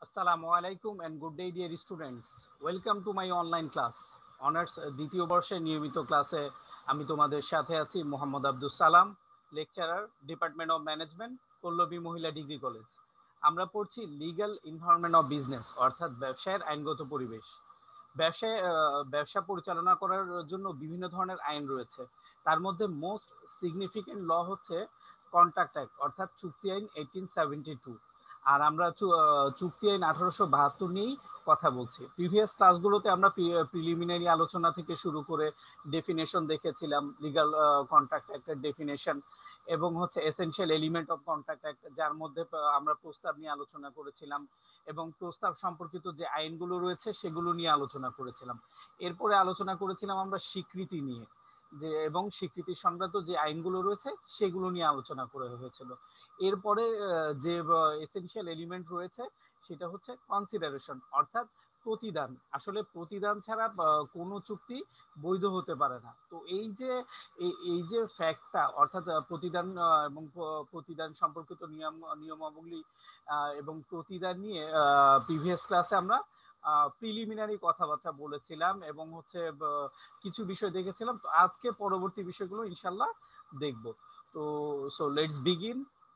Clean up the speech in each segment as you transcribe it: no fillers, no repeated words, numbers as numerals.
Assalamu alaikum and good day dear students. Welcome to my online class. Honours দ্বিতীয় বর্ষের নিয়মিত ক্লাসে আমি তোমাদের সাথে আছি Mohammad Abdul Salam, lecturer, department of management, Pallabi Mohila degree college. আমরা পড়ছি লিগ্যাল এনভায়রনমেন্ট অফ বিজনেস, অর্থাৎ ব্যবসায়ের আইনগত পরিবেশ। ব্যবসা পরিচালনা করার জন্য বিভিন্ন ধরনের আইন রয়েছে। তার মধ্যে মোস্ট সিগনিফিকেন্ট ল হচ্ছে কন্ট্রাক্ট অ্যাক্ট, অর্থাৎ চুক্তি আইন 1872। আর আমরা চুক্তি আইন 1872 নিয়েই কথা বলছি। প্রিভিয়াস ক্লাসগুলোতে আমরা প্রিলিমিনারি আলোচনা থেকে শুরু করে ডেফিনেশন দেখেছিলাম, লিগ্যাল কন্ট্রাক্ট অ্যাক্টের ডেফিনেশন এবং হচ্ছে essential element of contract act, যার মধ্যে আমরা প্রস্তাব নিয়ে আলোচনা করেছিলাম এবং প্রস্তাব সম্পর্কিত যে আইনগুলো রয়েছে সেগুলো নিয়ে আলোচনা করেছিলাম। এরপরে আলোচনা করেছিলাম আমরা স্বীকৃতি নিয়ে, যে এবং স্বীকৃতি সংক্রান্ত যে আইনগুলো রয়েছে সেগুলো নিয়ে আলোচনা করা হয়েছিল। এরপরে যে এসেনশিয়াল এলিমেন্ট রয়েছে সেটা হচ্ছে কনসিডারেশন, অর্থাৎ প্রতিদান। আসলে প্রতিদান ছাড়া কোনো চুক্তি বৈধ হতে পারে না। তো এই যে ফ্যাক্টটা, অর্থাৎ প্রতিদান এবং প্রতিদান সম্পর্কিত নিয়মাবলী এবং প্রতিদান নিয়ে প্রিভিয়াস ক্লাসে আমরা প্রিলিমিনারি কথাবার্তা বলেছিলাম এবং হচ্ছে কিছু বিষয় দেখেছিলাম। তো আজকে পরবর্তী বিষয়গুলো ইনশাল্লাহ দেখব। তো so let's begin.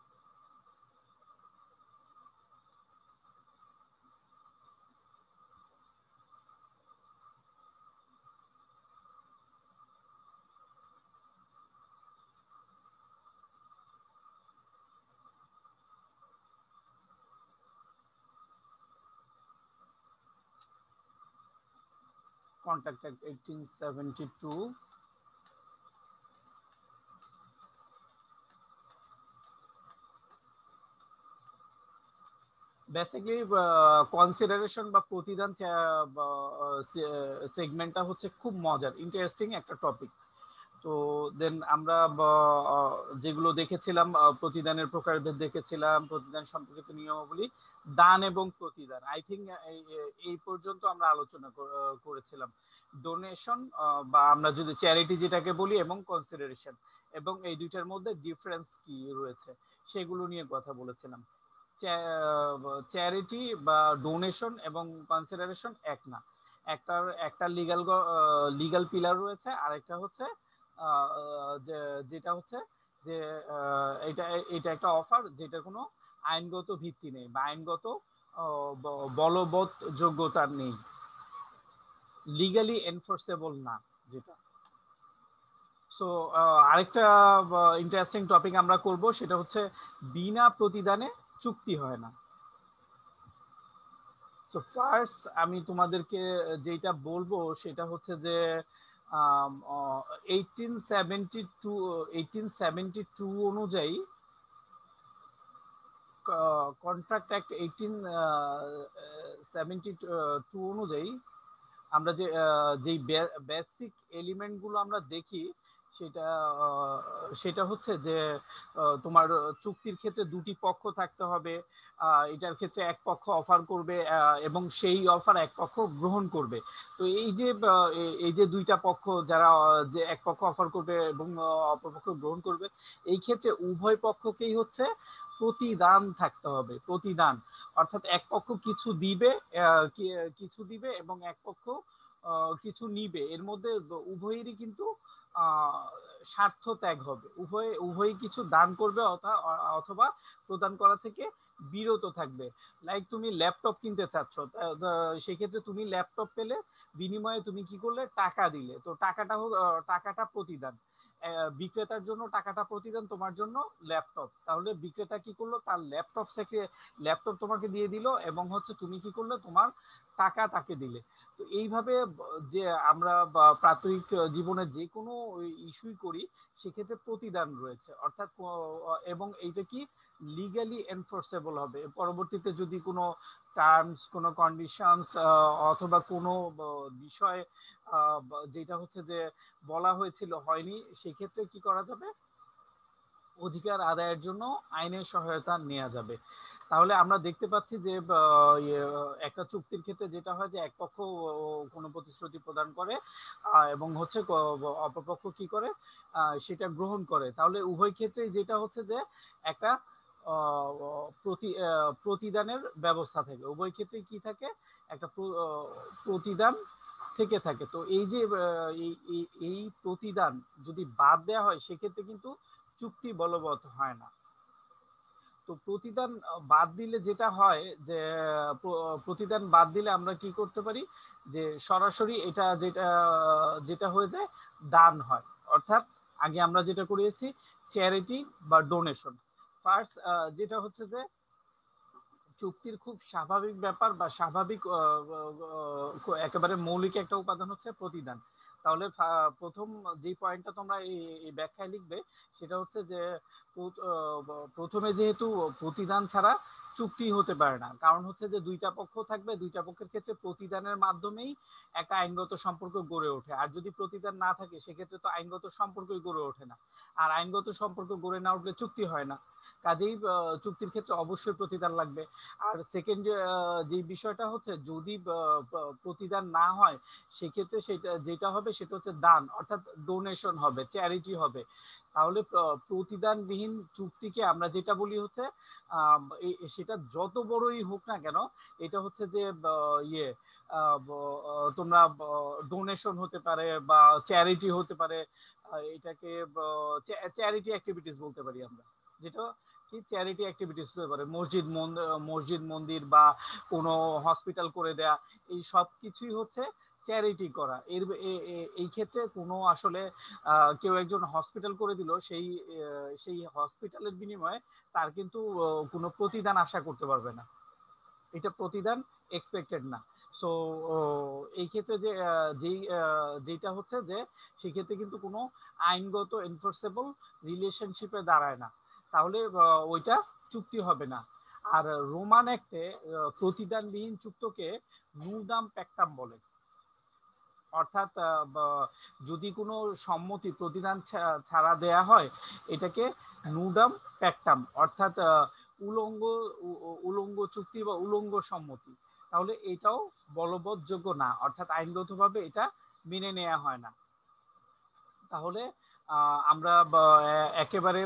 Contact Act 1872, basically consideration বা প্রতিদান সেগমেন্টটা হচ্ছে খুব মজার, ইন্টারেস্টিং একটা টপিক। তো দেন আমরা যেগুলো দেখেছিলাম, প্রতিদানের প্রকারভেদ দেখেছিলাম, প্রতিদান সম্পর্কিত নিয়মাবলী, দান এবং প্রতিদান। আই থিঙ্ক এই পর্যন্ত আমরা আলোচনা করেছিলাম। ডোনেশন বা আমরা যদি চ্যারিটি যেটাকে বলি এবং কনসিডারেশন, এবং এই দুইটার মধ্যে ডিফারেন্স কি রয়েছে সেগুলো নিয়ে কথা বলেছিলাম। চ্যারিটি বা ডোনেশন এবং কনসিডারেশন এক না। একটা লিগ্যাল পিলার রয়েছে, আর একটা হচ্ছে যেটা হচ্ছে যে এটা এটা একটা অফার যেটা কোনো আইনগত ভিত্তি নেই বা আইনগত বলবৎ যোগ্যতা নেই, লিগালি এনফোর্সেবল না যেটা। সো আরেকটা ইন্টারেস্টিং টপিক আমরা করব, সেটা হচ্ছে বিনা প্রতিদানে চুক্তি হয় না। সো ফার্স্ট আমি তোমাদেরকে যেটা বলবো সেটা হচ্ছে যে 1872 অনুযায়ী, কন্ট্রাক্ট অ্যাক্ট 1872 অনুযায়ী আমরা যেই বেসিক এলিমেন্টগুলো আমরা দেখি সেটা সেটা হচ্ছে যে তোমার চুক্তির ক্ষেত্রে দুটি পক্ষ থাকতে হবে। এটার ক্ষেত্রে এক পক্ষ অফার করবে এবং সেই অফার এক পক্ষ গ্রহণ করবে। তো এই যে দুইটা পক্ষ যারা, যে এক পক্ষ অফার করবে এবং অপর পক্ষ গ্রহণ করবে, এই ক্ষেত্রে উভয় পক্ষকেই হচ্ছে প্রতিদান থাকতে হবে। প্রতিদান অর্থাৎ এক পক্ষ কিছু দিবে, এবং এক পক্ষ কিছু নিবে। এর মধ্যে উভয়েরই কিন্তু স্বার্থ ত্যাগ হবে। উভয়ই কিছু দান করবে অথবা প্রদান করা থেকে বিরত থাকবে। লাইক তুমি ল্যাপটপ কিনতে চাচ্ছ, সেক্ষেত্রে তুমি ল্যাপটপ পেলে, বিনিময়ে তুমি কি করলে, টাকা দিলে। তো টাকাটা প্রতিদান। বিক্রেতার জন্য টাকাটা প্রতিদান, তোমার জন্য ল্যাপটপ। তাহলে বিক্রেতা কি করলো, তার ল্যাপটপ তোমাকে দিয়ে দিল এবং হচ্ছে তুমি কি করলে, তোমার টাকা তাকে দিলে। তো এইভাবে যে আমরা প্রাত্যহিক জীবনে যে কোনো ইস্যুই করি সেক্ষেত্রে প্রতিদান রয়েছে, অর্থাৎ এবং এইটা কি লিগালি এনফোর্সেবল হবে। পরবর্তীতে যদি কোনো টার্মস, কোনো কন্ডিশনস অথবা কোনো বিষয় যেটা হচ্ছে যে বলা হয়েছিল হয়নি, সেক্ষেত্রে কি করা যাবে, অধিকার আদায়ের জন্য আইনের সহায়তা নেওয়া যাবে। তাহলে আমরা দেখতে পাচ্ছি যে একটা চুক্তির ক্ষেত্রে যেটা হয় যে এক পক্ষ কোনো প্রতিশ্রুতি প্রদান করে এবং হচ্ছে অপরপক্ষ কি করে, সেটা গ্রহণ করে। তাহলে উভয় ক্ষেত্রেই যেটা হচ্ছে যে একটা প্রতিদানের ব্যবস্থা থাকে, উভয় ক্ষেত্রে কি থাকে, একটা প্রতিদান থেকে থাকে। তো এই যে এই প্রতিদান যদি বাদ দেওয়া হয় সেক্ষেত্রে কিন্তু চুক্তি বলবৎ হয় না। তো প্রতিদান বাদ দিলে যেটা হয় যে প্রতিদান বাদ দিলে আমরা কি করতে পারি, যে সরাসরি এটা যেটা যেটা হয়ে যায় দান হয়। অর্থাৎ আগে আমরা যেটা করিয়েছি চ্যারিটি বা ডোনেশন। ফার্স্ট যেটা হচ্ছে যে চুক্তির খুব স্বাভাবিক ব্যাপার বা স্বাভাবিক একেবারে মৌলিক একটা উপাদান হচ্ছে প্রতিদান। তাহলে প্রথম যে পয়েন্টটা তোমরা এই ব্যাখ্যায় লিখবে সেটা হচ্ছে যে প্রথমে যেহেতু প্রতিদান ছাড়া চুক্তি হতে পারে না, কারণ হচ্ছে যে দুইটা পক্ষ থাকবে, দুইটা পক্ষের ক্ষেত্রে প্রতিদানের মাধ্যমেই একটা আইনগত সম্পর্ক গড়ে ওঠে। আর যদি প্রতিদান না থাকে সেক্ষেত্রে তো আইনগত সম্পর্কই গড়ে ওঠে না, আর আইনগত সম্পর্ক গড়ে না উঠলে চুক্তি হয় না। কাজেই চুক্তির ক্ষেত্রে অবশ্যই প্রতিদান লাগবে। আর সেকেন্ড যে বিষয়টা হচ্ছে যদি প্রতিদান না হয় সেক্ষেত্রে সেটা যেটা হবে সেটা হচ্ছে দান, অর্থাৎ ডোনেশন হবে, চ্যারিটি হবে। তাহলে প্রতিদানবিহীন চুক্তিকে আমরা যেটা বলি হচ্ছে সেটা যত বড়ই হোক না কেন, এটা হচ্ছে যে ইয়ে তোমরা ডোনেশন হতে পারে বা চ্যারিটি হতে পারে, এটাকে চ্যারিটি অ্যাক্টিভিটিস বলতে পারি আমরা, যেটা কি চ্যারিটি অ্যাক্টিভিটিস হতে পারে, মসজিদ মন্দির বা কোনো হসপিটাল করে দেয়া, এই সব কিছুই হচ্ছে চ্যারিটি করা। এই ক্ষেত্রে কোনো আসলে কেউ একজন হসপিটাল করে দিল, সেই হসপিটালের বিনিময়ে তার কিন্তু কোনো প্রতিদান আশা করতে পারবে না, এটা প্রতিদান এক্সপেক্টেড না। সো এই ক্ষেত্রে যে যেটা হচ্ছে যে সেক্ষেত্রে কিন্তু কোনো আইনগত এনফোর্সেবল রিলেশনশিপে দাঁড়ায় না, তাহলে ওইটা চুক্তি হবে না। আর রোমান অ্যাক্টে প্রতিদানবিহীন চুক্তিকে নুডাম প্যাক্টাম বলে। অর্থাৎ যদি কোনো সম্মতি প্রতিদান ছাড়া দেয়া হয় এটাকে নুডাম প্যাক্টাম, অর্থাৎ উলঙ্গ উলঙ্গ চুক্তি বা উলঙ্গ সম্মতি, তাহলে এটাও বলবৎযোগ্য না, অর্থাৎ আইনগতভাবে এটা মেনে নেওয়া হয় না। তাহলে আমরা একেবারে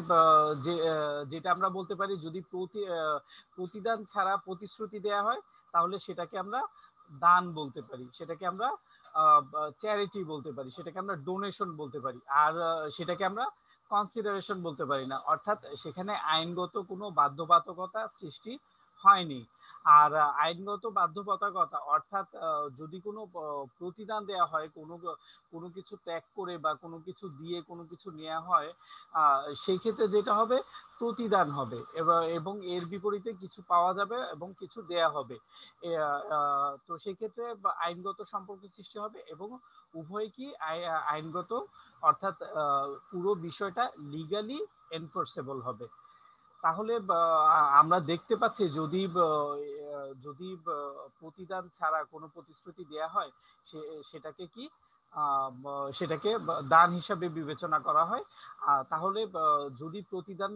যেটা আমরা বলতে পারি, যদি প্রতিদান ছাড়া প্রতিশ্রুতি দেয়া হয় তাহলে সেটাকে আমরা দান বলতে পারি, সেটাকে আমরা চ্যারিটি বলতে পারি, সেটাকে আমরা ডোনেশন বলতে পারি, আর সেটাকে আমরা কনসিডারেশন বলতে পারি না। অর্থাৎ সেখানে আইনগত কোনো বাধ্যবাধকতা সৃষ্টি হয়নি। আর আইনগত বাধ্যবাধকতা অর্থাৎ যদি কোনো প্রতিদান দেয়া হয়, কোনো কিছু ত্যাগ করে বা কোনো কিছু দিয়ে কোনো কিছু নেওয়া হয়, সেই ক্ষেত্রে যেটা হবে প্রতিদান হবে, এবং এর বিপরীতে কিছু পাওয়া যাবে এবং কিছু দেয়া হবে। তো সেই ক্ষেত্রে আইনগত সম্পর্ক সৃষ্টি হবে এবং উভয় কি আইনগত, অর্থাৎ পুরো বিষয়টা লিগালি এনফোর্সেবল হবে। তাহলে আমরা দেখতে পাচ্ছি যদি যদি প্রতিদান ছাড়া কোনো প্রতিশ্রুতি দেয়া হয় সেটাকে কি সেটাকে দান হিসাবে বিবেচনা করা হয়। তাহলে যদি প্রতিদান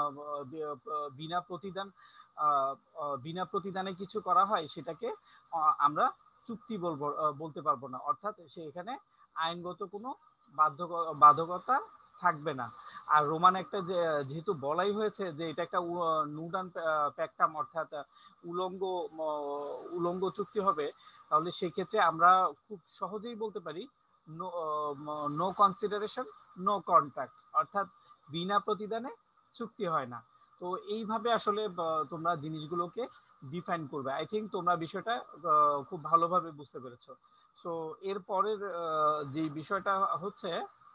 বিনা প্রতিদান বিনা প্রতিদানে কিছু করা হয় সেটাকে আমরা চুক্তি বলতে পারবো না, অর্থাৎ সেখানে আইনগত কোনো বাধ্যকতা থাকবে না। আর রোমান একটা যেহেতু বলাই হয়েছে যে এটা একটা নুডান প্যাক্টাম, অর্থাৎ উলঙ্গ উলঙ্গ চুক্তি হবে, তাহলে সেক্ষেত্রে আমরা খুব সহজেই বলতে পারি নো কনসিডারেশন নো কন্ট্রাক্ট, অর্থাৎ বিনা প্রতিদানে চুক্তি হয় না। তো এইভাবে আসলে তোমরা জিনিসগুলোকে ডিফাইন করবে। আই থিঙ্ক তোমরা বিষয়টা খুব ভালোভাবে বুঝতে পেরেছো। সো এর পরের যে বিষয়টা হচ্ছে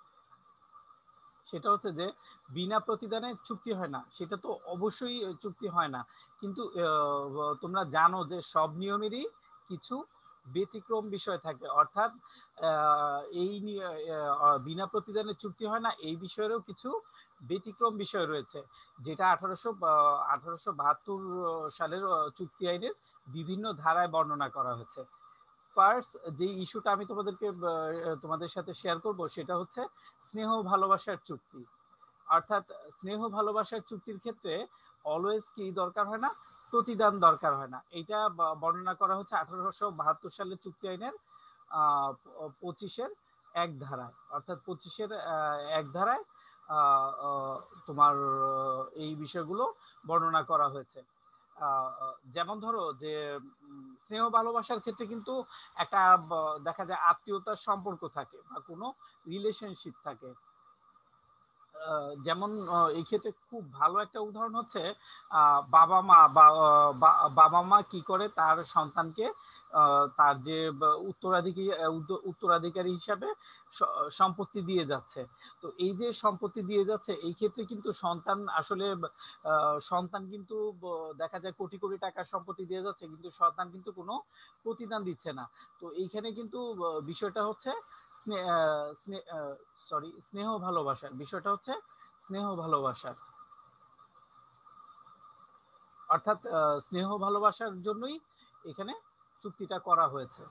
সেটা হচ্ছে যে বিনা প্রতিদানে চুক্তি হয় না, সেটা তো অবশ্যই চুক্তি হয় না, কিন্তু তোমরা জানো যে সব নিয়মেরই কিছু ব্যতিক্রম বিষয় থাকে, অর্থাৎ এই বিনা প্রতিদানে চুক্তি হয় না এই বিষয়েরও কিছু ব্যতিক্রম বিষয় রয়েছে, যেটা 1872 সালের চুক্তি আইনের বিভিন্ন ধারায় বর্ণনা করা হয়েছে। ফার্স্ট যে ইস্যুটা আমি তোমাদের সাথে শেয়ার করব সেটা হচ্ছে স্নেহ ভালোবাসার চুক্তি। অর্থাৎ স্নেহ ভালোবাসার চুক্তির ক্ষেত্রে অলওয়েজ কি দরকার হয় না, প্রতিদান দরকার হয় না। এটা বর্ণনা করা হচ্ছে 1872 সালের চুক্তি আইনের 25-এর 1 ধারায়, অর্থাৎ 25-এর 1 ধারায় তোমার এই বিষয়গুলো বর্ণনা করা হয়েছে। যেমন ধরো যে স্নেহ ভালোবাসার ক্ষেত্রে কিন্তু একটা দেখা যায় আত্মীয়তার সম্পর্ক থাকে বা কোনো রিলেশনশিপ থাকে। যেমন এই ক্ষেত্রে খুব ভালো একটা উদাহরণ হচ্ছে বাবা মা বা বাবা মা কি করে তার সন্তানকে তার যে উত্তরাধিকারী হিসাবে সম্পত্তি দিয়ে যাচ্ছে। তো এই যে সম্পত্তি দিয়ে যাচ্ছে এই ক্ষেত্রে কিন্তু সন্তান আসলে সন্তান কিন্তু দেখা যায় কোটি কোটি টাকার সম্পত্তি দিয়ে যাচ্ছে, কিন্তু সন্তান কিন্তু কোনো প্রতিদান দিচ্ছে না। তো এইখানে কিন্তু বিষয়টা হচ্ছে স্নেহ ভালোবাসার বিষয়টা হচ্ছে স্নেহ ভালোবাসার, অর্থাৎ স্নেহ ভালোবাসার জন্যই এখানে চুক্তিটা করা হয়েছে।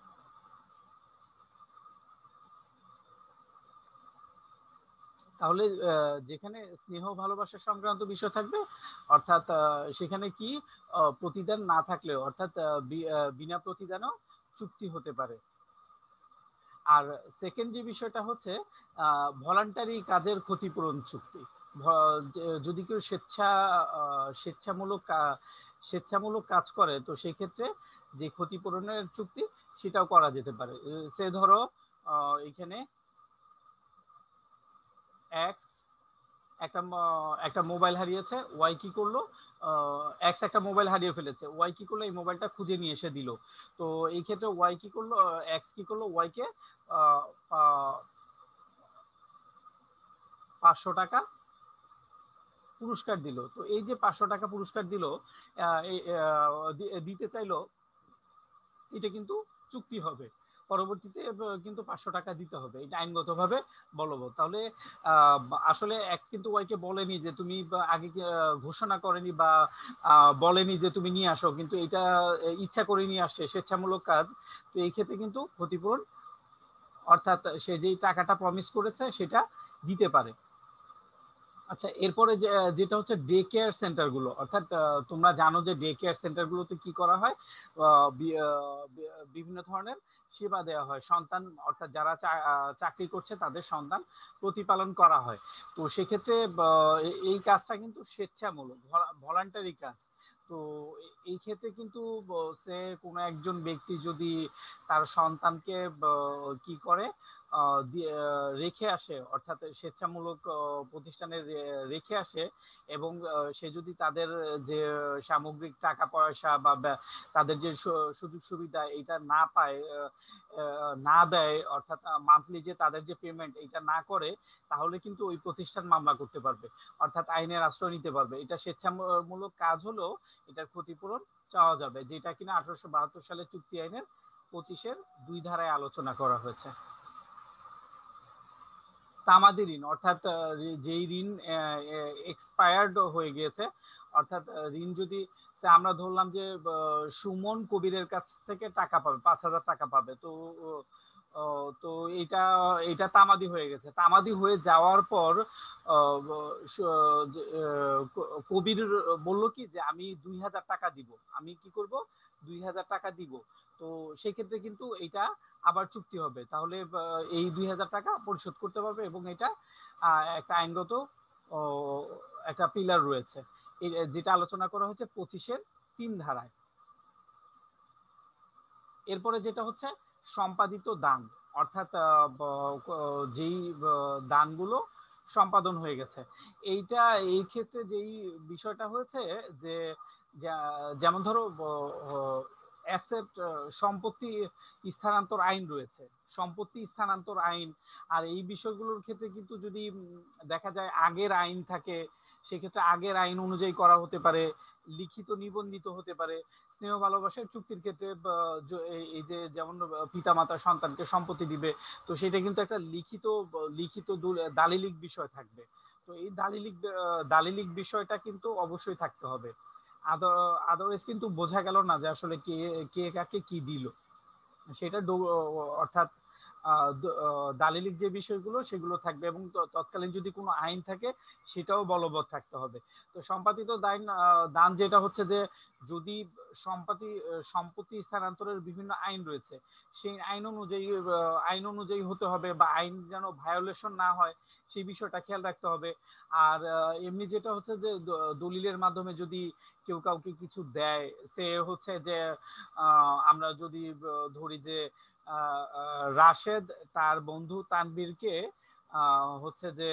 তাহলে যেখানে স্নেহ ভালোবাসা সংক্রান্ত বিষয় থাকবে, অর্থাৎ সেখানে কি প্রতিদান না থাকলেও, অর্থাৎ বিনা প্রতিদানও চুক্তি হতে পারে। আর সেকেন্ড যে বিষয়টা হচ্ছে ভলান্টারি কাজের ক্ষতিপূরণ চুক্তি। যদি কেউ স্বেচ্ছামূলক কাজ করে তো সেই ক্ষেত্রে যে ক্ষতিপূরণের চুক্তি সেটাও করা যেতে পারে। সে ধরো এখানে এক্স একটা মোবাইল হারিয়েছে, ওয়াই কি করলো, এক্স একটা মোবাইল হারিয়ে ফেলেছে, ওয়াই কি করলো, এই মোবাইলটা খুঁজে নিয়ে এসে দিল। তো এই ক্ষেত্রে ওয়াই কি করলো, এক্স কি করলো, ওয়াইকে 500 টাকা পুরস্কার দিল। তো এই যে 500 টাকা পুরস্কার দিল, দিতে চাইলো, এটা কিন্তু চুক্তি হবে, পরবর্তীতে কিন্তু 500 টাকা দিতে হবে, এটা আইনগতভাবে বলবৎ। তাহলে আসলে এক্স কিন্তু ওয়াইকে বলেনি যে তুমি আগে ঘোষণা করেনি বা বলেনি যে তুমি নিয়ে আসো, কিন্তু এটা ইচ্ছা করে নিয়ে আসছে, স্বেচ্ছামূলক কাজ। তো এই ক্ষেত্রে কিন্তু ক্ষতিপূরণ, অর্থাৎ সে যেই টাকাটা প্রমিস করেছে সেটা দিতে পারে। আচ্ছা, এরপরে যেটা হচ্ছে ডে কেয়ার সেন্টার গুলো, অর্থাৎ তোমরা জানো যে ডে কেয়ার সেন্টার গুলোতে কি করা হয়, বিভিন্ন ধরনের সেবা দেওয়া হয় সন্তান, অর্থাৎ যারা চাকরি করছে তাদের সন্তান প্রতিপালন করা হয়। তো সেক্ষেত্রে এই কাজটা কিন্তু স্বেচ্ছামূলক, ভলান্টারি কাজ। তো এই ক্ষেত্রে কিন্তু সে কোনো একজন ব্যক্তি যদি তার সন্তানকে কি করে রেখে আসে, অর্থাৎ স্বেচ্ছামূলক প্রতিষ্ঠানে রেখে আসে, এবং সে যদি তাদের যে সামগ্রিক টাকা পয়সা বা তাদের যে সুযোগ সুবিধা এটা না পায়, না দেয়, অর্থাৎ মান্থলি যে তাদের যে পেমেন্ট এটা না করে, তাহলে কিন্তু ওই প্রতিষ্ঠান মামলা করতে পারবে, অর্থাৎ আইনের আশ্রয় নিতে পারবে। এটা স্বেচ্ছামূলক কাজ হলেও এটার ক্ষতিপূরণ চাওয়া যাবে, যেটা কিনা 1872 সালে চুক্তি আইনের 25-এর 2 ধারায় আলোচনা করা হয়েছে। তামাদি ঋণ, অর্থাৎ যেই ঋণ এক্সপায়ার্ড হয়ে গিয়েছে, অর্থাৎ ঋণ যদি আমরা ধরলাম যে সুমন কবিরের কাছ থেকে টাকা পাবে, 5,000 টাকা পাবে, তো তো এটা এটা তামাদি হয়ে গেছে। তামাদি হয়ে যাওয়ার পর কবির বলল কি যে আমি 2,000 টাকা দিব, আমি কি করব 2,000 টাকা দিব। তো সেক্ষেত্রে কিন্তু এটা আবার চুক্তি হবে, তাহলে এই 2,000 টাকা পরিশোধ করতে পারবে, এবং এটা একটা আইনগত একটা পিলার রয়েছে, যেটা আলোচনা করা হচ্ছে 25-এর 3 ধারায়। এরপরে যেটা হচ্ছে সম্পাদিত দান, অর্থাৎ যেই দানগুলো সম্পাদন হয়ে গেছে, এইটা এই ক্ষেত্রে যেই বিষয়টা হয়েছে যে যেমন ধরো অ্যাসেট, সম্পত্তি স্থানান্তর আইন রয়েছে, সম্পত্তি স্থানান্তর আইন। আর এই বিষয়গুলোর ক্ষেত্রে কিন্তু যদি দেখা যায় আগের আইন থাকে, সেক্ষেত্রে আগের আইন অনুযায়ী করা হতে পারে, লিখিত নিবন্ধিত হতে পারে। স্নেহ ভালোবাসার চুক্তির ক্ষেত্রে এই যে যেমন পিতামাতা সন্তানকে সম্পত্তি দিবে, তো সেটা কিন্তু একটা লিখিত লিখিত দালিলিক বিষয় থাকবে। তো এই দালিলিক বিষয়টা কিন্তু অবশ্যই থাকতে হবে, আদারওয়াইজ কিন্তু বোঝা গেল না যে আসলে কে কে কাকে কি দিল সেটা, অর্থাৎ দালিলিক যে বিষয়গুলো সেগুলো থাকবে, এবং তৎকালীন যদি কোনো আইন থাকে সেটাও বলবৎ থাকতে হবে। তো সম্পাদিত দান যেটা হচ্ছে যে যদি সম্পত্তি স্থানান্তরের বিভিন্ন আইন রয়েছে, সেই আইন অনুযায়ী হতে হবে, বা আইন যেন ভায়োলেশন না হয় সেই বিষয়টা খেয়াল রাখতে হবে। আর এমনি যেটা হচ্ছে যে দলিলের মাধ্যমে যদি কেউ কাউকে কিছু দেয়, সে হচ্ছে যে আমরা যদি ধরি যে রাশেদ তার বন্ধু তানবীরকে হচ্ছে যে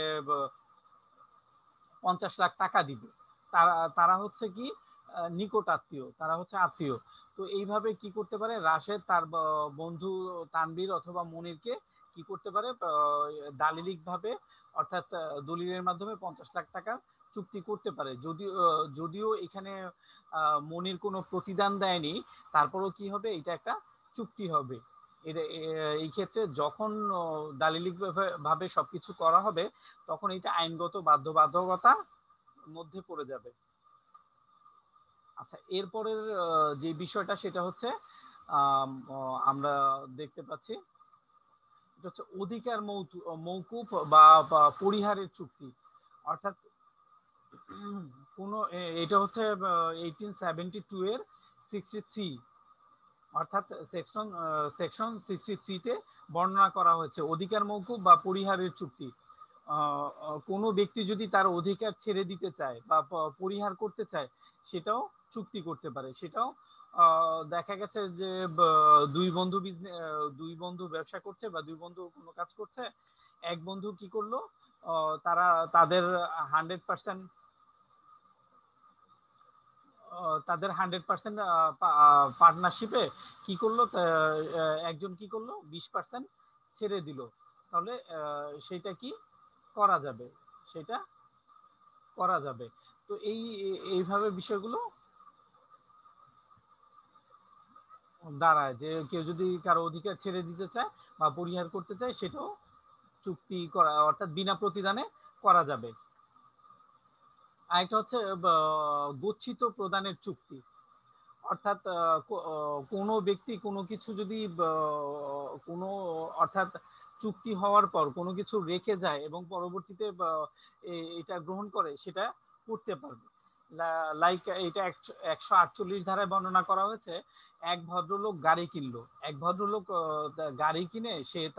50 লাখ টাকা দিবে, তারা তারা হচ্ছে কি নিকট আত্মীয়, তারা হচ্ছে আত্মীয়। তো এইভাবে কি করতে পারে, রাশেদ তার বন্ধু তানবীর অথবা মনিরকে কি করতে পারে, দালিলিক ভাবে অর্থাৎ দলিলের মাধ্যমে 50 লাখ টাকা চুক্তি করতে পারে। যদিও এখানে মনির কোনো প্রতিদান দেয়নি, তারপরও কি হবে, এটা একটা চুক্তি হবে। এই ক্ষেত্রে যখন দালিলিক ভাবে সবকিছু করা হবে, তখন এটা আইনগত বাধ্যবাধকতার মধ্যে পড়ে যাবে। আচ্ছা, এরপরের যে বিষয়টা সেটা হচ্ছে আমরা দেখতে পাচ্ছি এটা হচ্ছে অধিকার মৌকুফ বা পরিহারের চুক্তি। অর্থাৎ কোন এটা হচ্ছে 1872 এর 63, অর্থাৎ সেকশন 63 তে বর্ণনা করা হয়েছে অধিকার মৌকুফ বা পরিহারের চুক্তি। কোনো ব্যক্তি যদি তার অধিকার ছেড়ে দিতে চায় বা পরিহার করতে চায়, সেটাও চুক্তি করতে পারে। সেটাও দেখা গেছে যে দুই বন্ধু ব্যবসা করছে বা দুই বন্ধু কোনো কাজ করছে, এক বন্ধু কি করলো, তারা তাদের 100% তাদের 100% পার্টনারশিপে কি করলো, একজন কি করলো 20% ছেড়ে দিল, তাহলে সেটা কি করা যাবে, সেটা করা যাবে। তো এইভাবে বিষয়গুলো দাঁড়ায় যে কেউ যদি কারো অধিকার ছেড়ে দিতে চায় বা পরিহার করতে চায়, সেটাও চুক্তি করা অর্থাৎ বিনা প্রতিদানে করা যাবে। আরেকটা হচ্ছে গচ্ছিত প্রদানের চুক্তি। অর্থাৎ কোনো ব্যক্তি কোনো কিছু যদি কোনো অর্থাৎ চুক্তি হওয়ার পর কোনো কিছু রেখে যায় এবং পরবর্তীতে এটা গ্রহণ করে, সেটা করতে পারবে। লাইক এটা 148 ধারায় বর্ণনা করা হয়েছে। এক ভদ্রলোক গাড়ি কিনলো, এক ভদ্রলোক গাড়ি কিনে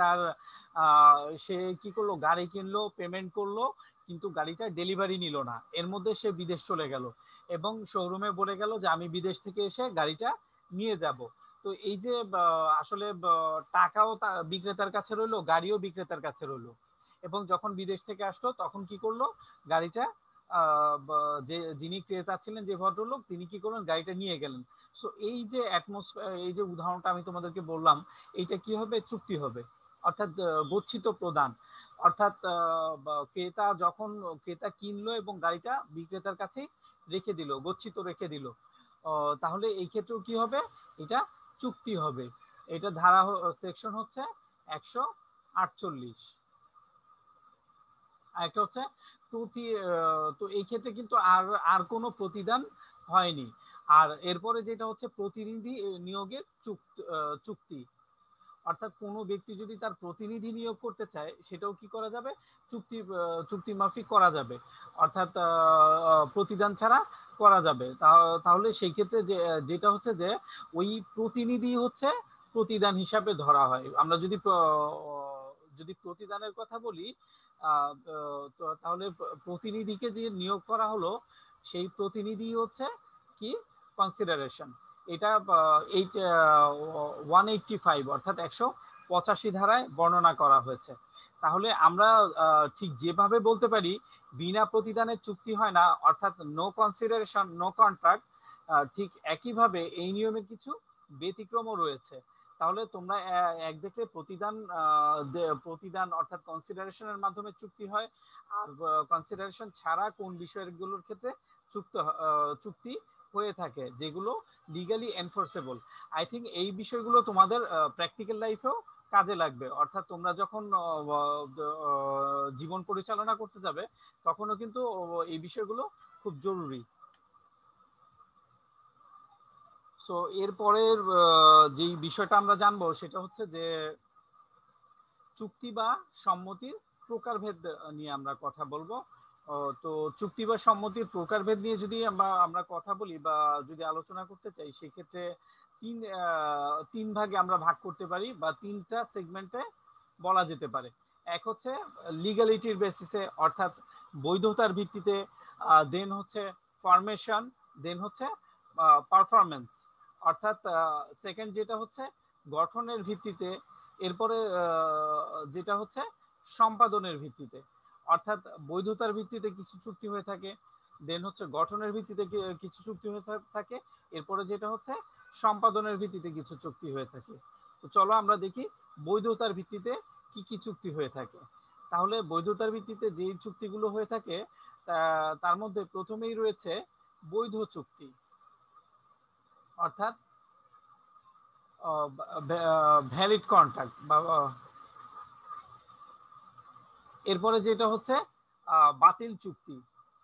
সে কি করলো, গাড়ি কিনলো, পেমেন্ট করলো, কিন্তু গাড়িটা ডেলিভারি নিল না। এর মধ্যে সে বিদেশ চলে গেল এবং শোরুমে বলে গেল যে আমি বিদেশ থেকে এসে গাড়িটা নিয়ে যাব। তো এই যে আসলে টাকাও বিক্রেতার কাছে রইলো, গাড়িও বিক্রেতার কাছে রইলো, এবং যখন বিদেশ থেকে আসলো তখন কি করলো, গাড়িটা যে যিনি ক্রেতা ছিলেন, যে ভদ্রলোক, তিনি কি করলেন, গাড়িটা নিয়ে গেলেন। সো এই যে এই যে উদাহরণটা আমি তোমাদেরকে বললাম, এইটা কি হবে, চুক্তি হবে। অর্থাৎ গচ্ছিত প্রদান, অর্থাৎ ক্রেতা কিনলো এবং গাড়িটা বিক্রেতার কাছেই রেখে দিল, গচ্ছিত রেখে দিল, তাহলে এই ক্ষেত্রেও কি হবে, এটা চুক্তি হবে। এটা সেকশন হচ্ছে 148। আরেকটা হচ্ছে তো এই ক্ষেত্রে কিন্তু আর আর কোনো প্রতিদান হয়নি। আর এরপরে যেটা হচ্ছে প্রতিনিধি নিয়োগের চুক্তি। অর্থাৎ কোনো ব্যক্তি যদি তার প্রতিনিধি নিয়োগ করতে চায়, সেটাও কি করা যাবে, চুক্তি মাফিক করা যাবে, অর্থাৎ প্রতিদান ছাড়া করা যাবে। তাহলে সেই ক্ষেত্রে যেটা হচ্ছে যে ওই প্রতিনিধি হচ্ছে প্রতিদান হিসাবে ধরা হয়। আমরা যদি প্রতিদানের কথা বলি, তাহলে প্রতিনিধিকে যে নিয়োগ করা হলো, সেই প্রতিনিধি হচ্ছে কি কনসিডারেশন। এটা 185 অর্থাৎ 185 ধারায় বর্ণনা করা হয়েছে। তাহলে আমরা ঠিক যেভাবে বলতে পারি বিনা প্রতিদানের চুক্তি হয় না, অর্থাৎ নো কনসিডারেশন নো কন্ট্রাক্ট, ঠিক একইভাবে এই নিয়মের কিছু ব্যতিক্রমও রয়েছে। তাহলে তোমরা এক দেখলে প্রতিদান অর্থাৎ কনসিডারেশনের মাধ্যমে চুক্তি হয়, আর কনসিডারেশন ছাড়া কোন বিষয়গুলোর ক্ষেত্রে চুক্তি হয়ে থাকে, যেগুলো লিগালি এনফোর্সেবল। আই থিঙ্ক এই বিষয়গুলো তোমাদের প্র্যাকটিক্যাল লাইফেও কাজে লাগবে। অর্থাৎ তোমরা যখন জীবন পরিচালনা করতে যাবে, তখনও কিন্তু এই বিষয়গুলো খুব জরুরি। সো এরপরের যেই বিষয়টা আমরা জানবো, সেটা হচ্ছে যে চুক্তি বা সম্মতির প্রকারভেদ নিয়ে আমরা কথা বলবো। তো চুক্তি বা সম্মতির প্রকারভেদ নিয়ে যদি আমরা কথা বলি বা যদি আলোচনা করতে চাই, সেক্ষেত্রে তিন ভাগে আমরা ভাগ করতে পারি বা তিনটা সেগমেন্টে বলা যেতে পারে। এক হচ্ছে লিগ্যালিটির বেসিসে, অর্থাৎ বৈধতার ভিত্তিতে, দেন হচ্ছে ফরমেশন, দেন হচ্ছে পারফরমেন্স, অর্থাৎ সেকেন্ড যেটা হচ্ছে গঠনের ভিত্তিতে, এরপরে যেটা হচ্ছে সম্পাদনের ভিত্তিতে। অর্থাৎ বৈধতার ভিত্তিতে কিছু চুক্তি হয়ে থাকে, দেন হচ্ছে গঠনের ভিত্তিতে কিছু চুক্তি হয়ে থাকে, এরপরে যেটা হচ্ছে সম্পাদনের ভিত্তিতে কিছু চুক্তি হয়ে থাকে। তো চলো আমরা দেখি বৈধতার ভিত্তিতে কি কি চুক্তি হয়ে থাকে। তাহলে বৈধতার ভিত্তিতে যে চুক্তিগুলো হয়ে থাকে তার মধ্যে প্রথমেই রয়েছে বৈধ চুক্তি, অর্থাৎ ভ্যালিড কন্ট্রাক্ট বা এরপরে যেটা হচ্ছে বাতিল চুক্তি,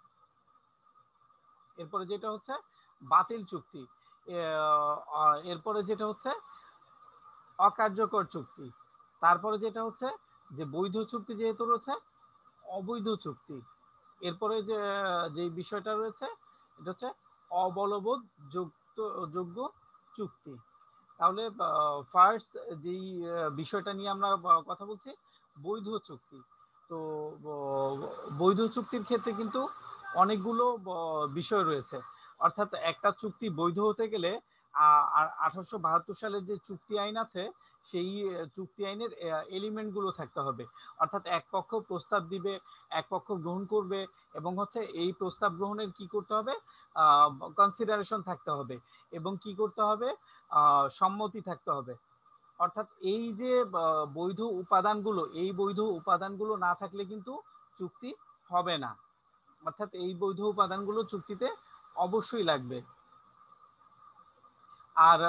এরপরে যেটা হচ্ছে বাতিল চুক্তি, এরপরে যেটা হচ্ছে অকার্যকর চুক্তি, তারপরে যেটা হচ্ছে যে বৈধ চুক্তি যেহেতু রয়েছে অবৈধ চুক্তি, এরপরে যে বিষয়টা রয়েছে এটা হচ্ছে অবলবৎ যোগ্য চুক্তি। তাহলে ফার্স্ট যেই বিষয়টা নিয়ে আমরা কথা বলছি বৈধ চুক্তি। তো বৈধ চুক্তির ক্ষেত্রে কিন্তু অনেকগুলো বিষয় রয়েছে, অর্থাৎ একটা চুক্তি বৈধ হতে গেলে 1872 সালের যে চুক্তি আইন আছে সেই চুক্তি আইনের এলিমেন্ট গুলো থাকতে হবে, অর্থাৎ এক পক্ষ প্রস্তাব দিবে, এক পক্ষ গ্রহণ করবে, এবং হচ্ছে এই প্রস্তাব গ্রহণের কি করতে হবে, কনসিডারেশন থাকতে হবে, এবং কি করতে হবে, সম্মতি থাকতে হবে। অর্থাৎ এই যে বৈধ উপাদানগুলো, এই বৈধ উপাদানগুলো না থাকলে কিন্তু চুক্তি হবে না, অর্থাৎ এই বৈধ উপাদানগুলো চুক্তিতে অবশ্যই লাগবে। আর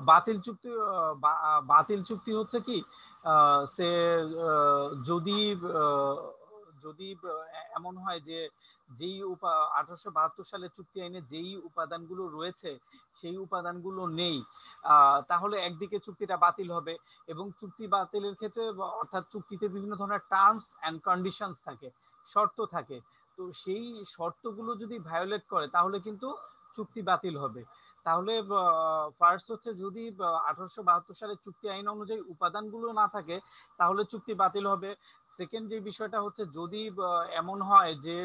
বাতিল চুক্তি হচ্ছে কি, সে যদি যদি এমন হয় যে যেই 1872 সালে চুক্তি আইনে যেই উপাদানগুলো রয়েছে সেই উপাদানগুলো নেই, তাহলে একদিকে চুক্তিটা বাতিল হবে, এবং চুক্তি বাতিলের ক্ষেত্রে অর্থাৎ চুক্তিতে বিভিন্ন ধরনের টার্মস অ্যান্ড কন্ডিশনস থাকে, শর্ত থাকে। তো সেই শর্তগুলো যদি ভায়োলেট করে তাহলে কিন্তু চুক্তি বাতিল হবে। তাহলে ফার্স্ট হচ্ছে যদি 1872 সালের চুক্তি আইন অনুযায়ী উপাদানগুলো না থাকে তাহলে চুক্তি বাতিল হবে। সেকেন্ড যে বিষয়টা হচ্ছে যদি এমন হয় যে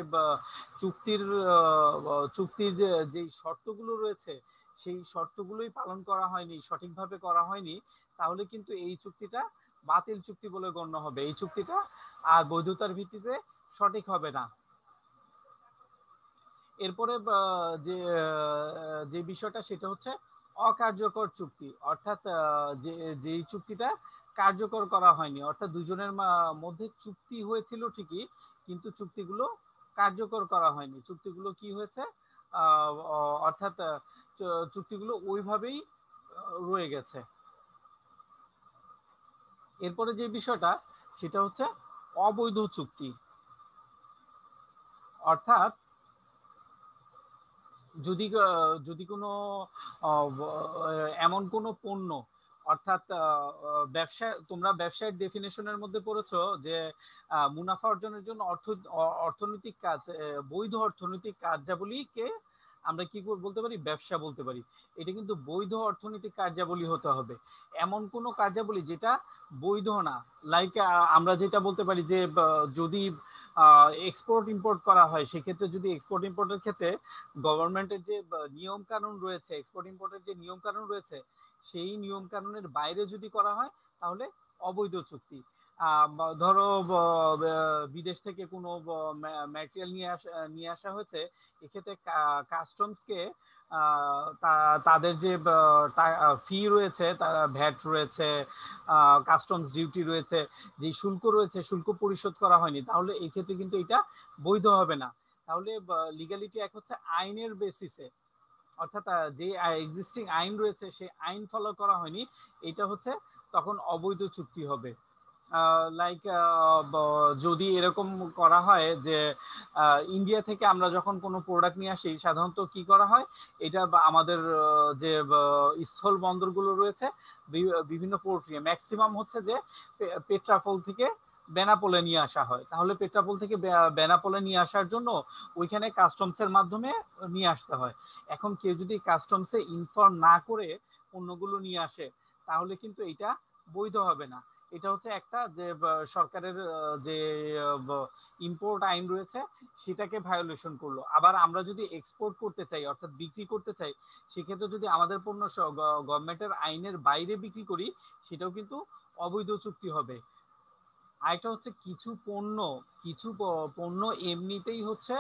চুক্তির যে শর্তগুলো রয়েছে সেই শর্তগুলোই পালন করা হয়নি, সঠিকভাবে করা হয়নি, তাহলে কিন্তু এই চুক্তিটা বাতিল চুক্তি বলে গণ্য হবে, এই চুক্তিটা আর বৈধতার ভিত্তিতে সঠিক হবে না। এরপরে যে যে বিষয়টা সেটা হচ্ছে অকার্যকর চুক্তি, অর্থাৎ যে চুক্তিটা কার্যকর করা হয়নি, অর্থাৎ দুজনের মধ্যে চুক্তি হয়েছিল ঠিকই কিন্তু চুক্তিগুলো কার্যকর করা হয়নি, চুক্তিগুলো কি হয়েছে, অর্থাৎ চুক্তিগুলো ওইভাবেই রয়ে গেছে। এরপরে যে বিষয়টা সেটা হচ্ছে অবৈধ চুক্তি, অর্থাৎ যদি যদি কোনো এমন কোনো পণ্য, অর্থাৎ ব্যবসা, তোমরা ব্যবসায়ের ডেফিনেশনের মধ্যে পড়েছো যে মুনাফা অর্জনের জন্য অর্থনৈতিক কাজ, বৈধ অর্থনৈতিক কার্যাবলীকে আমরা কি বলতে পারি, ব্যবসা বলতে পারি। এটা কিন্তু বৈধ অর্থনৈতিক কার্যাবলী হতে হবে, এমন কোনো কার্যাবলী যেটা বৈধ না। লাইক আমরা যেটা বলতে পারি যে যদি এক্সপোর্ট ইম্পোর্ট করা হয়, সেক্ষেত্রে যদি এক্সপোর্ট ইম্পোর্টের ক্ষেত্রে গভর্নমেন্টের যে নিয়ম কানুন রয়েছে, এক্সপোর্ট ইম্পোর্টের যে নিয়ম কানুন রয়েছে সেই নিয়ম কানুনের বাইরে যদি করা হয় তাহলে অবৈধ চুক্তি। ধরো বিদেশ থেকে কোনো ম্যাটেরিয়াল নিয়ে আসা হয়েছে, এক্ষেত্রে কাস্টমসকে তাদের যে ফি রয়েছে, ভ্যাট রয়েছে, কাস্টমস ডিউটি রয়েছে, যে শুল্ক রয়েছে, শুল্ক পরিশোধ করা হয়নি, তাহলে এই ক্ষেত্রে কিন্তু এটা বৈধ হবে না। তাহলে লিগ্যালিটি এক হচ্ছে আইনের বেসিসে, অর্থাৎ যে এক্সিস্টিং আইন রয়েছে সেই আইন ফলো করা হয়নি, এটা হচ্ছে তখন অবৈধ চুক্তি হবে। লাইক যদি এরকম করা হয় যে ইন্ডিয়া থেকে আমরা যখন কোনো প্রোডাক্ট নিয়ে আসি, সাধারণত কি করা হয়, এটা আমাদের যে স্থল বন্দরগুলো রয়েছে বিভিন্ন পোর্টে ম্যাক্সিমাম হচ্ছে যে পেট্রাপোল থেকে বেনাপোলে নিয়ে আসা হয়। তাহলে পেট্রাপোল থেকে বেনাপোলে নিয়ে আসার জন্য ওইখানে কাস্টমসের মাধ্যমে নিয়ে আসতে হয়। এখন কেউ যদি কাস্টমসে ইনফর্ম না করে পণ্যগুলো নিয়ে আসে, তাহলে কিন্তু এটা বৈধ হবে না। এটা হচ্ছে একটা যে সরকারের যে ইম্পোর্ট আইন রয়েছে সেটাকে ভায়োলেশন করলো। আবার আমরা যদি এক্সপোর্ট করতে চাই অর্থাৎ বিক্রি করতে চাই, সেক্ষেত্রে যদি আমাদের পণ্য গভর্নমেন্টের আইনের বাইরে বিক্রি করি, সেটাও কিন্তু অবৈধ চুক্তি হবে। আরেকটা হচ্ছে কিছু পণ্য এমনিতেই হচ্ছে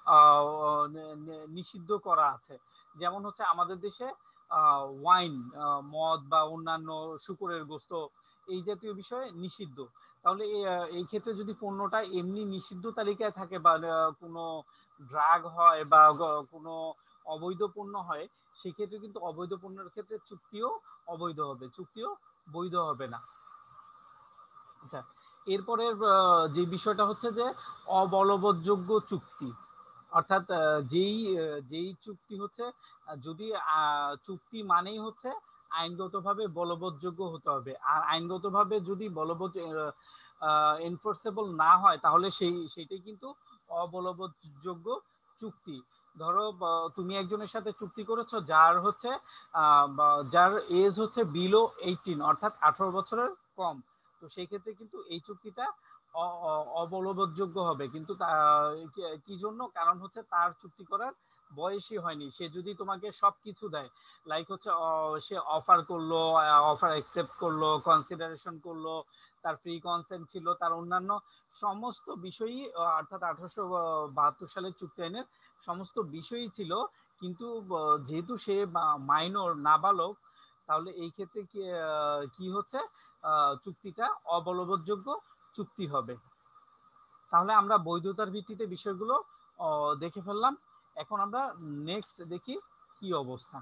নিষিদ্ধ করা আছে। যেমন হচ্ছে আমাদের দেশে ওয়াইন, মদ বা অন্যান্য শুকরের গোস্ত এই জাতীয় বিষয়ে নিষিদ্ধ। তাহলে এই ক্ষেত্রে যদি পণ্যটা এমনি নিষিদ্ধ তালিকায় থাকে বা কোনো ড্রাগ হয় বা কোনো অবৈধ পণ্য হয়, সেক্ষেত্রে কিন্তু অবৈধ পণ্যের ক্ষেত্রে চুক্তিও অবৈধ হবে, চুক্তিও বৈধ হবে না। আচ্ছা, এরপরের যে বিষয়টা হচ্ছে যে অবলবৎযোগ্য চুক্তি, অর্থাৎ যেই চুক্তি হচ্ছে যদি চুক্তি মানেই হচ্ছে আইনগতভাবে বলবৎযোগ্য হতে হবে। আর আইনগতভাবে যদি বলবৎ এনফোর্সেবল না হয়, তাহলে সেইটাই কিন্তু অবলবৎযোগ্য চুক্তি। ধরো তুমি একজনের সাথে চুক্তি করেছো যার হচ্ছে যার এজ হচ্ছে বিলো 18, অর্থাৎ 18 বছরের কম। তো সেই ক্ষেত্রে কিন্তু এই চুক্তিটা অবলবৎযোগ্য হবে। কিন্তু কি জন্য? কারণ হচ্ছে তার চুক্তি করার বয়সই হয়নি। সে যদি তোমাকে সবকিছু দেয়, লাইক হচ্ছে সে অফার করলো, অফার অ্যাকসেপ্ট করলো, কনসিডারেশন করলো, তার ফ্রি কনসেন্ট ছিল, তার অন্যান্য সমস্ত বিষয়ই অর্থাৎ 1872 সালের চুক্তি আইনের সমস্ত বিষয়ই ছিল, কিন্তু যেহেতু সে মাইনর, নাবালক, তাহলে এই ক্ষেত্রে কি হচ্ছে, চুক্তিটা অবলবৎযোগ্য চুক্তি হবে। তাহলে আমরা বৈধতার ভিত্তিতে বিষয়গুলো দেখে ফেললাম। এখন আমরা নেক্সট দেখি কি অবস্থা।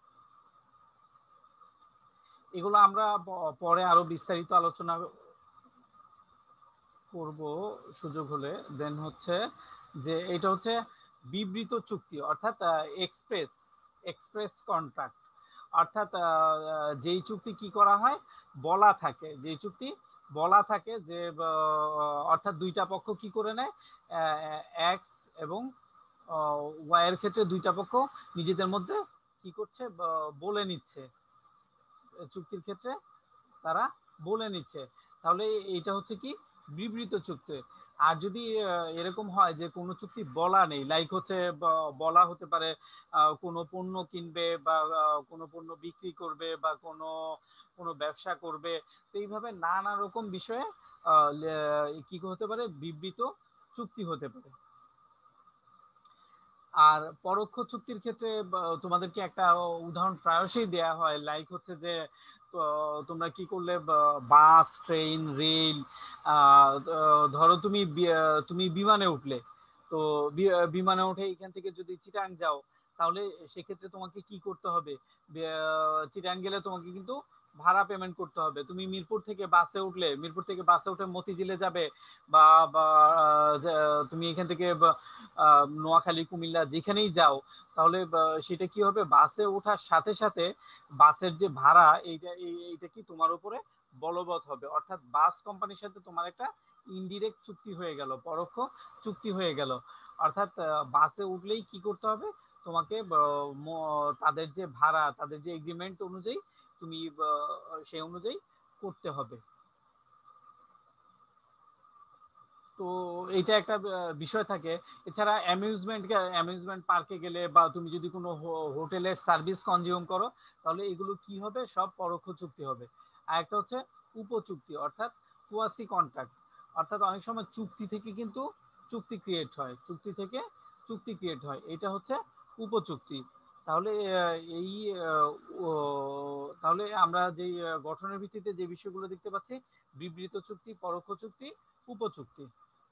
এগুলো আমরা পরে আরো বিস্তারিত আলোচনা করব সুযোগ হলে। দেন হচ্ছে যে এটা হচ্ছে বিবৃত চুক্তি, অর্থাৎ এক্সপ্রেস কন্ট্রাক্ট। অর্থাৎ যেই চুক্তি কি করা হয়, বলা থাকে, যেই চুক্তি বলা থাকে যে অর্থাৎ দুইটা পক্ষ কি করে নেয়, এক্স এবং ওয়াই এর ক্ষেত্রে দুইটা পক্ষ নিজেদের মধ্যে কি করছে, বলে নিচ্ছে চুক্তির ক্ষেত্রে, তারা বলে নিচ্ছে। তাহলে এটা হচ্ছে কি বিবৃত চুক্তি। আর যদি এরকম হয় যে কোনো চুক্তি বলা নেই, লাইক হচ্ছে বলা হতে পারে কোনো পণ্য কিনবে বা কোনো পণ্য বিক্রি করবে বা কোনো কোনো ব্যবসা করবে, তো এইভাবে নানা রকম বিষয়ে কি হতে পারে, বিবৃত চুক্তি হতে পারে। আর পরোক্ষ চুক্তির ক্ষেত্রে তোমাদেরকে একটা উদাহরণ প্রায়শই দেয়া হয়, লাইক হচ্ছে যে তোমরা কি করলে, বাস, ট্রেন, রেল, ধরো তুমি বিমানে উঠলে, তো বিমানে উঠে এখান থেকে যদি চিটাং যাও, তাহলে সেক্ষেত্রে তোমাকে কি করতে হবে, চিটাং গেলে তোমাকে কিন্তু ভাড়া পেমেন্ট করতে হবে। তুমি মিরপুর থেকে বাসে উঠলে, মিরপুর থেকে বাসে উঠে মতিঝিলে যাবে, বা তুমি এখান থেকে নোয়াখালী, কুমিল্লা যেখানেই যাও, তাহলে সেটা কি হবে, বাসে ওঠার সাথে সাথে বাসের যে ভাড়া, এইটা কি তোমার উপরে বলবৎ হবে। অর্থাৎ বাস কোম্পানির সাথে তোমার একটা ইনডিরেক্ট চুক্তি হয়ে গেল, পরোক্ষ চুক্তি হয়ে গেল। অর্থাৎ বাসে উঠলেই কি করতে হবে, তোমাকে তাদের যে ভাড়া, তাদের যে এগ্রিমেন্ট অনুযায়ী তুমি সেই অনুযায়ী করতে হবে। তো এইটা একটা বিষয় থাকে। এছাড়া অ্যামিউজমেন্ট পার্কে গেলে বা তুমি যদি কোনো হোটেলের সার্ভিস কনজিউম করো, তাহলে এগুলো কি হবে, সব পরোক্ষ চুক্তি হবে। আর একটা হচ্ছে উপচুক্তি, অর্থাৎ কুয়াসি কন্ট্রাক্ট। অর্থাৎ অনেক সময় চুক্তি থেকে কিন্তু চুক্তি ক্রিয়েট হয়, চুক্তি থেকে চুক্তি ক্রিয়েট হয়, এটা হচ্ছে উপচুক্তি। তাহলে এই তাহলে আমরা যে গঠনের ভিত্তিতে যে বিষয়গুলো দেখতে পাচ্ছি, বিবৃত চুক্তি, পরোক্ষ চুক্তি, উপচুক্তি।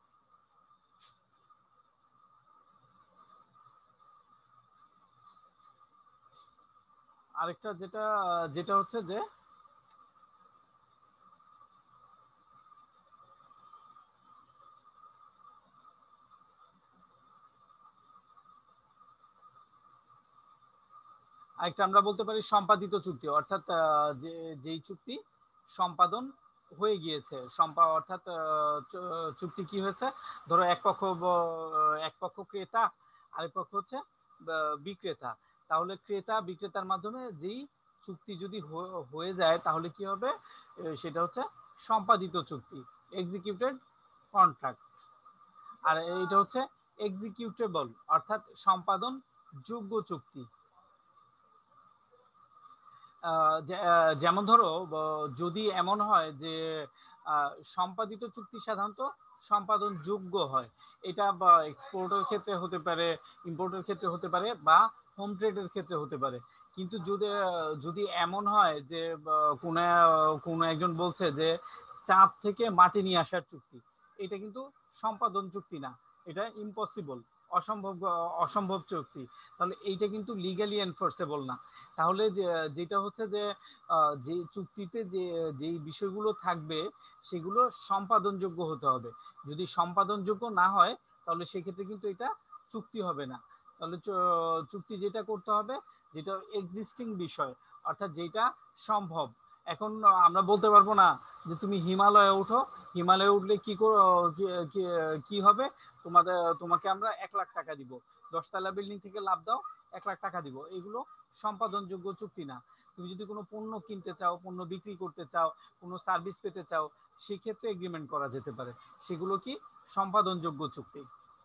আরেকটা যেটা যেটা হচ্ছে যে আরেকটা আমরা বলতে পারি সম্পাদিত চুক্তি, অর্থাৎ যেই চুক্তি সম্পাদন হয়ে গিয়েছে, অর্থাৎ চুক্তি কি হয়েছে, ধরো এক পক্ষ ক্রেতা, আরেক পক্ষ হচ্ছে বিক্রেতা। তাহলে ক্রেতা বিক্রেতার মাধ্যমে যেই চুক্তি যদি হয়ে যায় তাহলে কি হবে, সেটা হচ্ছে সম্পাদিত চুক্তি, এক্সিকিউটেড কন্ট্রাক্ট। আর এইটা হচ্ছে এক্সিকিউটেবল, অর্থাৎ সম্পাদন যোগ্য চুক্তি। যেমন ধরো যদি এমন হয় যে সম্পাদিত চুক্তি সাধারণত সম্পাদন যোগ্য হয়, এটা বা এক্সপোর্টের ক্ষেত্রে হতে পারে, ইম্পোর্টের ক্ষেত্রে হতে পারে, বা হোম ট্রেডের ক্ষেত্রে হতে পারে। কিন্তু যদি এমন হয় যে কোনো একজন বলছে যে চাঁদ থেকে মাটি নিয়ে আসার চুক্তি, এটা কিন্তু সম্পাদন চুক্তি না, এটা ইম্পসিবল, অসম্ভব চুক্তি, তাহলে এইটা কিন্তু লিগালি এনফোর্সেবল না। তাহলে যেটা হচ্ছে যে যে চুক্তিতে যেই বিষয়গুলো থাকবে সেগুলো সম্পাদনযোগ্য হতে হবে। যদি সম্পাদনযোগ্য না হয় তাহলে সেক্ষেত্রে কিন্তু এটা চুক্তি হবে না। তাহলে চুক্তি যেটা করতে হবে, যেটা এক্সিস্টিং বিষয়, অর্থাৎ যেটা সম্ভব। এখন আমরা বলতে পারবো না যে তুমি হিমালয়ে উঠো, হিমালয়ে উঠলে কি হবে, তোমাকে আমরা 1 লাখ টাকা দিব, 10 তলা বিল্ডিং থেকে লাফ দাও, 1 লাখ টাকা দিব, এগুলো সম্পাদনযোগ্য চুক্তি না। তুমি যদি কোনো পণ্য কিনতে চাও, পণ্য বিক্রি করতে চাও, কোনো সার্ভিস পেতে চাও, সেক্ষেত্রে এগ্রিমেন্ট করা যেতে পারে, সেগুলো কি সম্পাদনযোগ্য চুক্তি।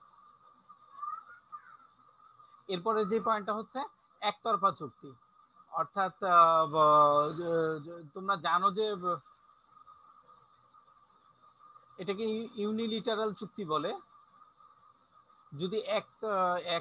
এরপরে যে পয়েন্টটা হচ্ছে একতরফা চুক্তি, অর্থাৎ তোমরা জানো যে এটাকে ইউনিলিটারাল চুক্তি বলে। যদি এক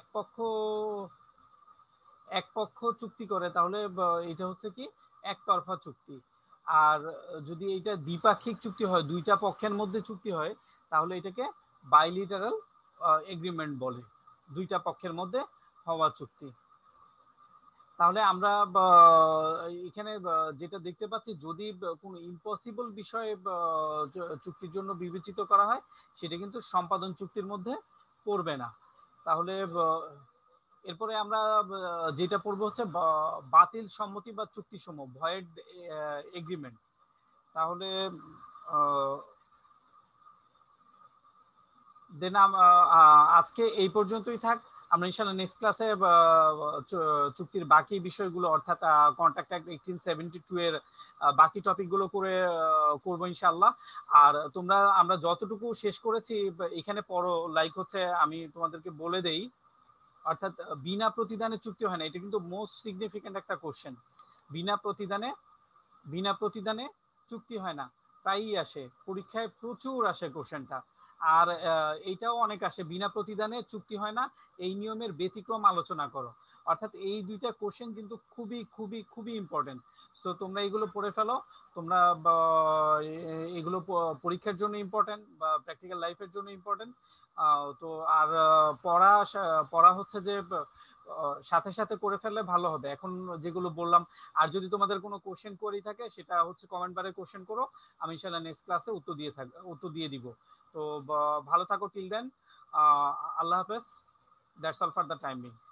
পক্ষ চুক্তি করে তাহলে এটা হচ্ছে কি একতরফা চুক্তি। আর যদি এটা দ্বিপাক্ষিক চুক্তি হয়, দুইটা পক্ষের মধ্যে চুক্তি হয়, তাহলে এটাকে বাইলিটারাল এগ্রিমেন্ট বলে, দুইটা পক্ষের মধ্যে হওয়া চুক্তি। তাহলে আমরা এখানে যেটা দেখতে পাচ্ছি, যদি কোনো ইম্পসিবল বিষয়ে চুক্তির জন্য বিবেচিত করা হয়, সেটা কিন্তু সম্পাদন চুক্তির মধ্যে পড়বে না। তাহলে এরপরে আমরা যেটা পড়বো হচ্ছে বাতিল সম্মতি বা চুক্তি সমূহ, ভয়েড এগ্রিমেন্ট। তাহলে দেন আজকে এই পর্যন্তই থাক। আমরা ইনশাআল্লাহ নেক্সট ক্লাসে চুক্তির বাকি বিষয়গুলো, অর্থাৎ কন্ট্রাক্ট অ্যাক্ট 1872 এর বাকি টপিকগুলো করবো ইনশাআল্লাহ। আর আমরা যতটুকু শেষ করেছি এখানে পড়ো, লাইক হচ্ছে আমি তোমাদেরকে বলে দেই, অর্থাৎ বিনা প্রতিদানে চুক্তি হয় না, এটা কিন্তু মোস্ট সিগনিফিক্যান্ট একটা কোশ্চেন। বিনা প্রতিদানে চুক্তি হয় না, প্রায়ই আসে পরীক্ষায়, প্রচুর আসে কোশ্চেনটা। আর এইটাও অনেক আসে, বিনা প্রতিদানে চুক্তি হয় না, এই নিয়মের ব্যতিক্রম আলোচনা করো। অর্থাৎ এই দুইটা কোশ্চেন কিন্তু খুবই খুবই খুবই ইম্পর্টেন্ট। সো তোমরা এগুলো পড়ে ফেলো। তোমরা এগুলো পরীক্ষার জন্য ইম্পর্টেন্ট বা প্র্যাকটিক্যাল লাইফের জন্য ইম্পর্টেন্ট। তো আর পড়া হচ্ছে যে সাথে সাথে করে ফেললে ভালো হবে। এখন যেগুলো বললাম, আর যদি তোমাদের কোনো কোশ্চেন কোয়েরি থাকে সেটা হচ্ছে কমেন্ট বারে কোশ্চেন করো, আমি ইনশাআল্লাহ নেক্সট ক্লাসে উত্তর দিয়ে দিব। তো ভালো থাকো টিল দেন, আল্লাহ হাফেজ, that's all for the time being.